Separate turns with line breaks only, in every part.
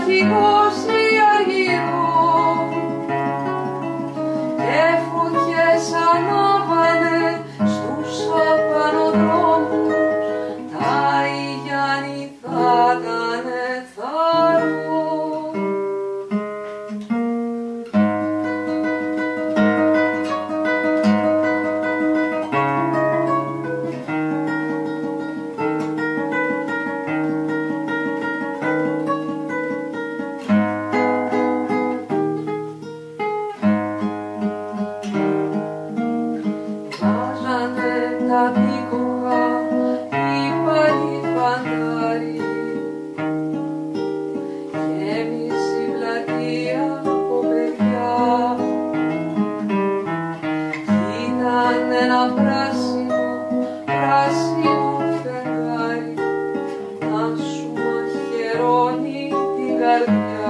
αρχηγώσει αργυρό και φωτιές ανάβανε στους απανοδρόμους, τα Ιγιάννη θα ήτανε θάρρο. Τα δίκοπα είπαλοι φαντάρι, γέμισε η πλατεία από παιδιά, ήταν ένα πράσινο, πράσινο φεγγάρι να σου μαχαιρώνει την καρδιά.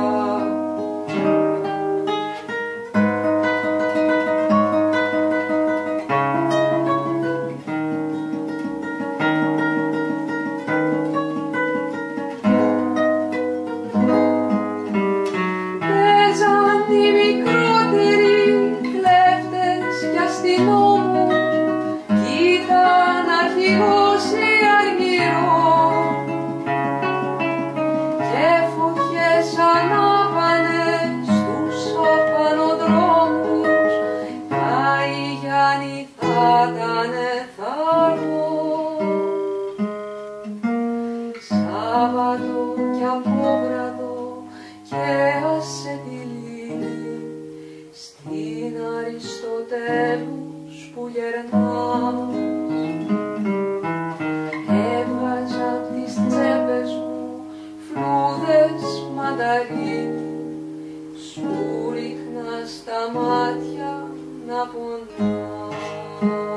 Σάββατο κι απόγραδο και άσε τη λύνη στην Αριστοτέλους που γερνάς. Έβγαζα απ' τις τσέπες μου φλούδες μανταρίνι, σου ρίχνα στα μάτια να πονάς.